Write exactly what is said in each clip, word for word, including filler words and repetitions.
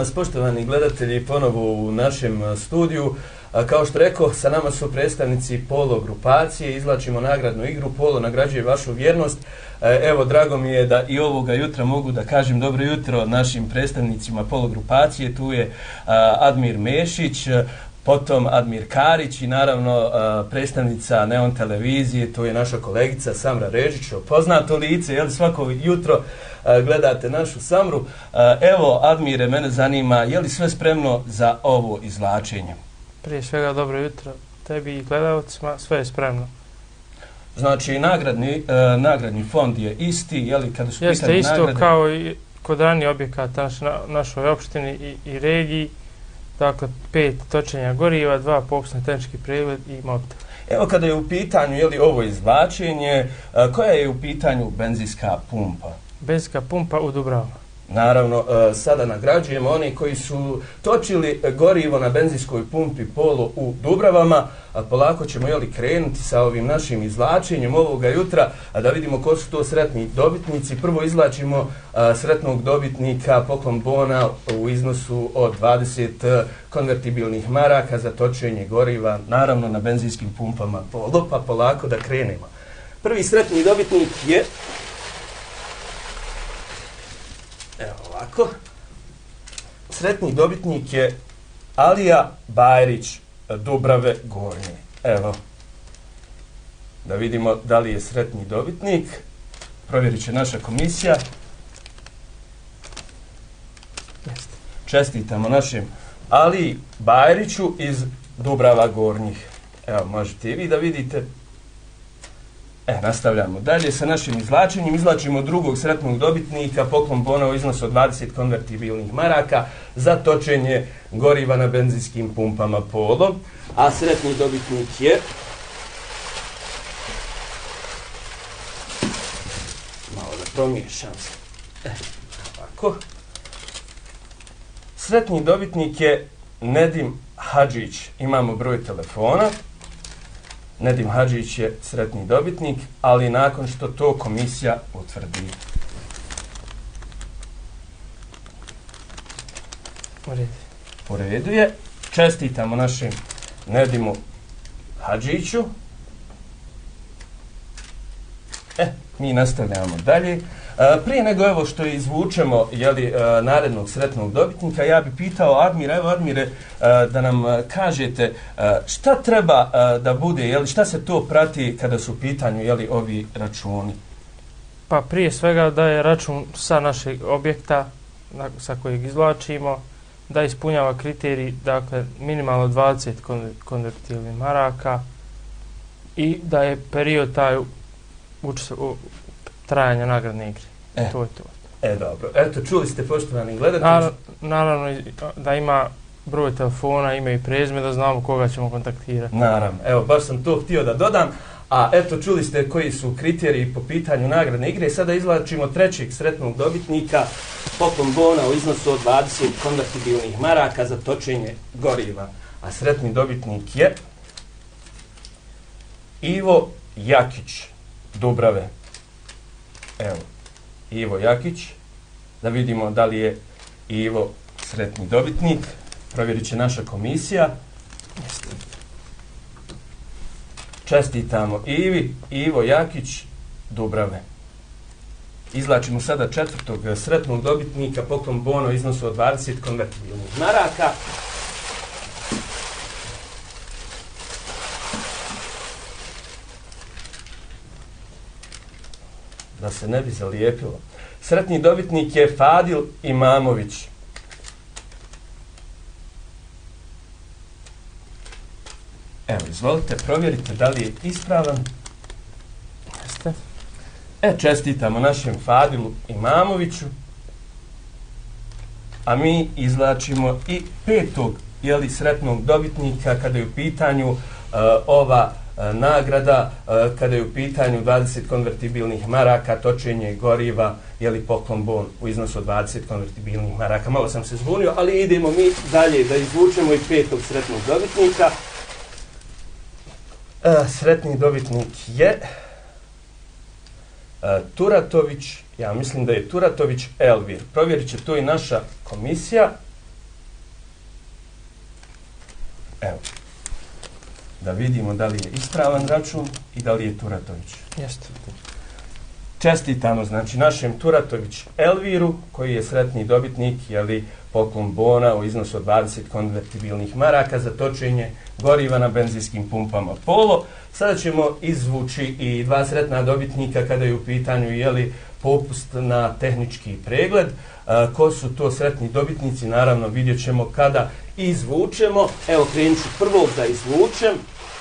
vas, poštovani gledatelji, ponovo u našem studiju. Kao što rekao, sa nama su predstavnici Polo grupacije, izvlačimo nagradnu igru, Polo nagrađuje vašu vjernost. Evo, drago mi je da i ovoga jutra mogu da kažem dobro jutro našim predstavnicima Polo grupacije. Tu je Admir Mešić, potom Admir Karić i naravno predstavnica Neon televizije, to je naša kolegica Samra Režić, poznato lice, jel svako jutro gledate našu Samru. Evo, Admire, mene zanima, je li sve spremno za ovo izvlačenje? Prije svega dobro jutro tebi i gledalcima, sve je spremno. Znači, nagradni, nagradni fond je isti, je li kada su Jeste pitanje isto nagrade? kao i kod ranije objekata naš, na, našoj opštini i, i regiji. Dakle, pet točenja goriva, dva pokusni tehnički pregled i mobitel. Evo, kada je u pitanju, je li ovo izvlačenje, koja je u pitanju benzinska pumpa? Benzinska pumpa u Dubravama. Naravno, sada nagrađujemo oni koji su točili gorivo na benzinskoj pumpi Polo u Dubravama. Polako ćemo jeli krenuti sa ovim našim izvlačenjem ovoga jutra, a da vidimo ko su to sretni dobitnici. Prvo izvlačimo sretnog dobitnika poklon bona u iznosu od dvadeset konvertibilnih maraka za točenje goriva, naravno na benzinskim pumpama Polo, pa polako da krenemo. Prvi sretni dobitnik je... Evo ovako. Sretni dobitnik je Alija Bajrić, Dubrave Gornje. Evo. Da vidimo da li je sretni dobitnik. Provjerit će naša komisija. Jeste. Čestitamo našem Aliji Bajriću iz Dubrava Gornjih. Evo, možete i vi da vidite. E, nastavljamo dalje sa našim izvlačenjem. Izvlačimo drugog sretnog dobitnika, poklon bona u iznosu od dvadeset konvertibilnih maraka za točenje goriva na benzinskim pumpama Polo. A sretni dobitnik je... Malo da promiješam se. E, ovako. Sretni dobitnik je Nedim Hadžić. Imamo broj telefona. Nedim Hadžić je sretni dobitnik, ali nakon što to komisija utvrdi. U redu. U redu je. Čestitamo našem Nedimu Hadžiću. E, mi nastavljamo dalje. E, prije nego evo što izvučemo jeli, e, narednog sretnog dobitnika, ja bih pitao Admira, evo Admire, e, da nam kažete e, šta treba e, da bude, jeli, šta se to prati kada su u pitanju jeli, ovi računi? Pa prije svega da je račun sa našeg objekta na, sa kojeg izvlačimo, da ispunjava kriterij, dakle, minimalno dvadeset konvertibilnih maraka i da je period taj uč, u, trajanja nagradne igre. E. To je to. E, dobro. Eto, čuli ste, poštovani gledatelji. Naravno, naravno da ima broj telefona, ime i prezime, da znamo koga ćemo kontaktirati. Naravno. Evo, baš sam to htio da dodam. A eto, čuli ste koji su kriteriji po pitanju nagradne igre. Sada izvlačimo trećeg sretnog dobitnika, poklon bona u iznosu od dvadeset konvertibilnih maraka za točenje goriva. A sretni dobitnik je Ivo Jakić, Dubrave. Evo, Ivo Jakić. Da vidimo da li je Ivo sretni dobitnik. Provjerit će naša komisija. Čestitamo Ivi, Ivo Jakić, Dubrave. Izvlačimo sada četvrtog sretnog dobitnika, poklon bona u iznosu od dvadeset konvertibilnih maraka. Da se ne bi zalijepilo. Sretni dobitnik je Fadil Imamović. Evo, izvolite, provjerite da li je ispravan. Jeste. E, čestitamo našem Fadilu Imamoviću. A mi izvlačimo i petog, jeli, sretnog dobitnika kada je u pitanju uh, ova uh, nagrada, uh, kada je u pitanju dvadeset konvertibilnih maraka, točenje goriva, jeli, poklon bon u iznosu od dvadeset konvertibilnih maraka. Malo sam se zbunio, ali idemo mi dalje da izvučemo i petog sretnog dobitnika. Uh, sretni dobitnik je uh, Turatović, ja mislim da je Turatović Elvir. Provjerit će to i naša komisija. da vidimo da li je ispravan račun i da li je Turatović. Jeste. Čestitamo znači našem Turatović Elviru, koji je sretni dobitnik, jeli, poklon bona u iznosu od dvadeset konvertibilnih maraka za točenje goriva na benzinskim pumpama Polo. Sada ćemo izvući i dva sretna dobitnika kada je u pitanju, jeli, popust na tehnički pregled. A, ko su to sretni dobitnici, naravno vidjet ćemo kada izvučemo. Evo, krenut ću prvog da izvučem.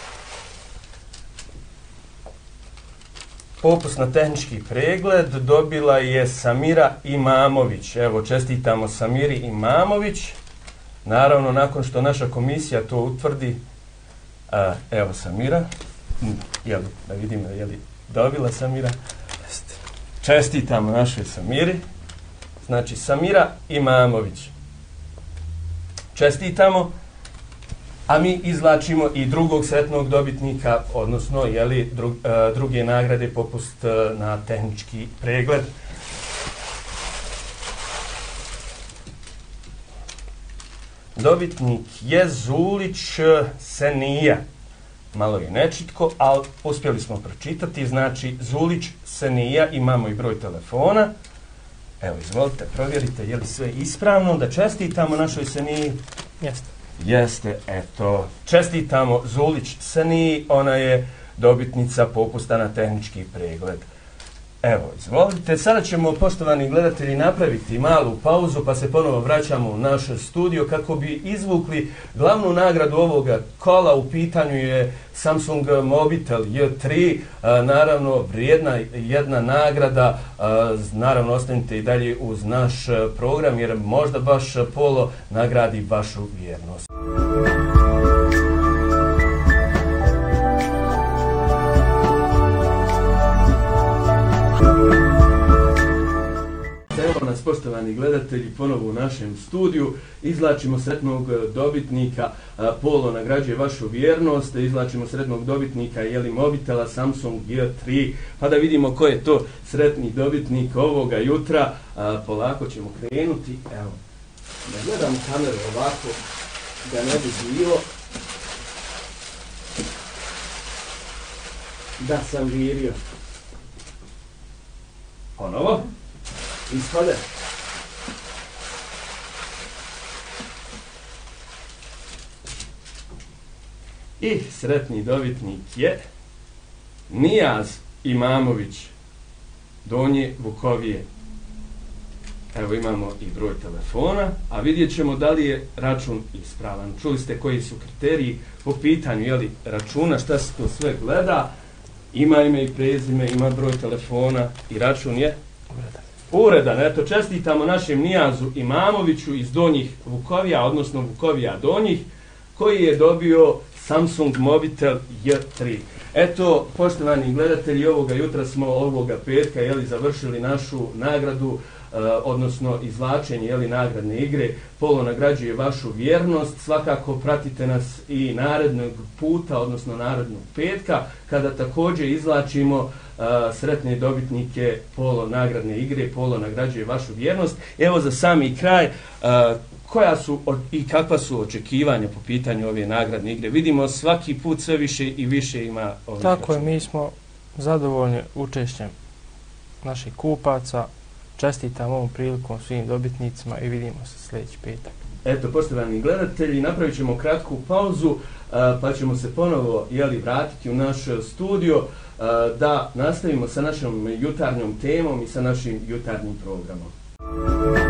Popust na tehnički pregled dobila je Samira Imamović. Evo, čestitamo Samiri Imamović. Naravno, nakon što naša komisija to utvrdi, a, evo Samira, jeli, da vidimo je li dobila Samira. Čestitamo našoj Samiri. Znači, Samira Imamović. Čestitamo. A mi izvlačimo i drugog sretnog dobitnika, odnosno, jeli, drug, uh, druge nagrade popust uh, na tehnički pregled. Dobitnik je Zulić Senija. Malo je nečitko, ali uspjeli smo pročitati. Znači, Zulić Senija, imamo i broj telefona. Evo, izvolite, provjerite je li sve ispravno, da čestitamo našoj Seniji. Jeste. Jeste, eto, čestitamo Zulić Seniji, ona je dobitnica popusta na tehnički pregled. Evo, izvolite, sada ćemo, poštovani gledatelji, napraviti malu pauzu, pa se ponovo vraćamo u naš studio kako bi izvukli glavnu nagradu ovoga kola. U pitanju je Samsung Mobitel J tri, a, naravno vrijedna jedna nagrada, a, naravno ostanite i dalje uz naš program jer možda baš Polo nagradi vašu vjernost. Evo nas, poštovani gledatelji, ponovo u našem studiju. Izvlačimo sretnog dobitnika, Polo nagrađuje vašu vjernost, izvlačimo sretnog dobitnika, jeli, mobitela Samsung J tri, pa da vidimo ko je to sretni dobitnik ovoga jutra. Polako ćemo krenuti. Evo, da gledam kameru ovako, da ne bi bilo da sam virio. Ponovo. Ispade. I sretni dobitnik je Nijaz Imamović, Donje Vukovije. Evo, imamo i broj telefona, a vidjet ćemo da li je račun ispravan. Čuli ste koji su kriteriji po pitanju, jeli, računa, šta se to sve gleda. Ima ime i prezime, ima broj telefona i račun je uredan. Uredan, eto, čestitamo našem Nijazu Imamoviću iz Donjih Vukovija, odnosno Vukovija Donjih, koji je dobio Samsung Mobitel J tri. Eto, poštovani gledatelji, ovoga jutra smo, ovoga petka, jeli, završili našu nagradu, Uh, odnosno izvlačenje, jeli, nagradne igre. Polo nagrađuje vašu vjernost. Svakako pratite nas i narednog puta, odnosno narednog petka, kada također izvlačimo uh, sretne dobitnike Polo nagradne igre. Polo nagrađuje vašu vjernost. Evo, za sami kraj, uh, koja su i kakva su očekivanja po pitanju ove nagradne igre? Vidimo svaki put sve više i više ima ovih. Tako je, mi smo zadovoljni učešćem naših kupaca. Čestitam ovom prilikom svim dobitnicima i vidimo se sljedeći petak. Eto, poštovani gledatelji, napravit ćemo kratku pauzu, pa ćemo se ponovo, jeli, vratiti u naš studio da nastavimo sa našom jutarnjom temom i sa našim jutarnjim programom.